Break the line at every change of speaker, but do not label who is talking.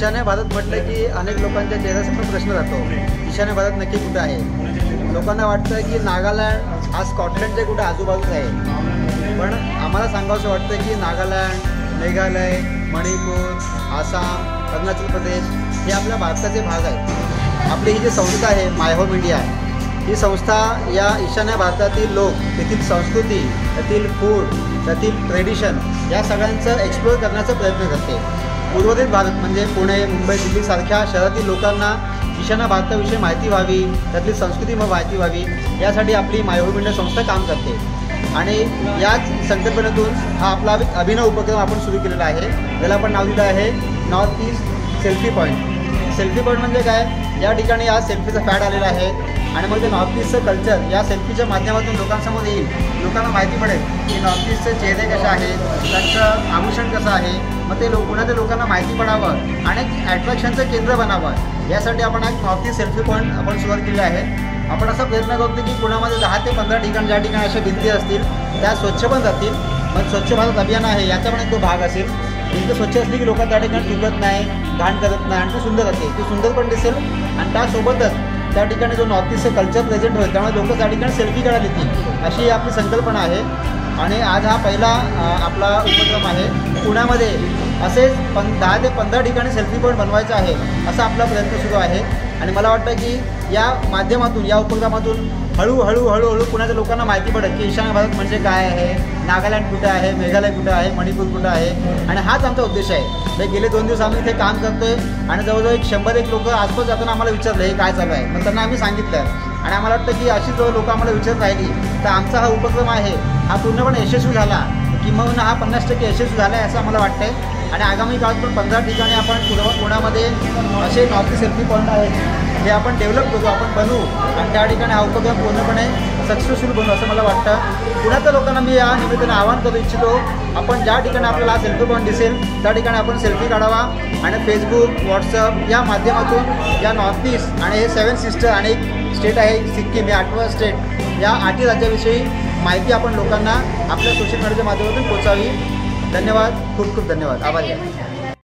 ईशान्य भारत म्हटलं की अनेक लोकांच्या चेहऱ्यासमोर प्रश्न राहतो, ईशान्य भारत नक्की कुठे आहे। लोकांना वाटतं की नागालँड हा स्कॉटलंडच्या कुठे आजूबाजूच आहे, पण आम्हाला सांगावंसं वाटतं की नागालँड, मेघालय, मणिपूर, आसाम, अरुणाचल प्रदेश हे आपल्या भारताचे भाग आहेत। आपली ही जी संस्था आहे माय होम इंडिया, ही संस्था या ईशान्य भारतातील लोक, तेथील संस्कृती, त्यातील फूड, त्यातील ट्रेडिशन या सगळ्यांचं एक्सप्लोर करण्याचा प्रयत्न करते। उर्वरित भारत म्हणजे पुणे, मुंबई, दिल्लीसारख्या शहरातील लोकांना ईशान्य भारताविषयी माहिती व्हावी, त्यातली संस्कृती माहिती व्हावी यासाठी आपली माय होम इंडिया संस्था काम करते। आणि याच संकल्पनेतून हा आपला एक अभिनव उपक्रम आपण सुरू केलेला आहे, ज्याला आपण नाव दिलं आहे north east selfie point. Selfie point म्हणजे काय, या ठिकाणी आज सेल्फीचा फॅड आलेला आहे आणि मग ते नॉर्थ ईस्टचं कल्चर या सेल्फीच्या माध्यमातून लोकांसमोर येईल, लोकांना माहिती पडेल की नॉर्थ ईस्टचे चेहरे कसे आहेत, त्यांचं आभूषण कसं आहे, मग ते पुण्याच्या लोकांना माहिती पडावं आणि एक ॲट्रॅक्शनचं केंद्र बनावं यासाठी आपण एक नॉर्थ ईस्ट सेल्फी पॉईंट आपण सुरुवात केली आहे। आपण असा प्रयत्न करतो की पुण्यामध्ये 10 ते 15 ठिकाण ज्या ठिकाणी अशा भिंती असतील त्या स्वच्छ पण राहतील, मग स्वच्छ भारत अभियान आहे याचा पण एक तो भाग असेल। भिंत स्वच्छ असली की लोक त्या ठिकाणी थुंकत नाही, घाण करत नाही आणि ती सुंदर असते, ती सुंदर पण दिसेल आणि त्यासोबतच त्या ठिकाणी जो नॉर्थ ईस्टचं कल्चर प्रेझेंट होईल, त्यामुळे लोक त्या ठिकाणी सेल्फी काढायला येतील अशी आपली संकल्पना आहे। आणि आज हा पहिला आपला उपक्रम आहे। पुण्यामध्ये असेच 10 ते 15 ठिकाणी सेल्फी पॉईंट बनवायचा आहे असा आपला प्रयत्न सुरू आहे। आणि मला वाटतं की या माध्यमातून, या उपक्रमातून हळूहळू पुण्याच्या लोकांना माहिती पडेल की ईशान्य भारत म्हणजे काय आहे, नागालँड कुठे आहे, मेघालय कुठे आहे, मणिपूर कुठे आहे। आणि हाच आमचा उद्देश आहे। गेले 2 दिवस आम्ही इथे काम करतोय आणि जवळजवळ 100 लोक आसपास जाताना आम्हाला विचारलं हे काय चालू आहे, मग त्यांना आम्ही सांगितलं आणि आम्हाला वाटतं की अशी जवळ लोक आम्हाला विचारत राहिली तर आमचा हा उपक्रम आहे हा पूर्णपणे यशस्वी झाला, किंबहुना हा 50% यशस्वी झाला आहे असं आम्हाला वाटतंय। आणि आगामी काळात पण 15 ठिकाणी आपण पुण्यामध्ये असे नॉर्थ ईस्ट सेल्फी पॉईंट आहेत हे आपण डेव्हलप करू, आपण बनवू आणि त्या ठिकाणी हा उपक्रम पूर्णपणे सक्सेसफुल बनवू असं मला वाटतं। पुण्याच्या लोकांना मी या निमित्ताने आवाहन करू इच्छितो, आपण ज्या ठिकाणी आपल्याला हा सेल्फी पॉईंट दिसेल त्या ठिकाणी आपण सेल्फी काढावा आणि फेसबुक, व्हॉट्सअप या माध्यमातून या नॉर्थ ईस्ट आणि हे 7 सिस्टर आणि एक स्टेट आहे सिक्कीम, हे 8वं स्टेट, या 8 राज्याविषयी माहिती आपण लोकांना आपल्या सोशल मीडियाच्या माध्यमातून पोहोचावी। धन्यवाद, खूप खूप धन्यवाद, आभारी आहे।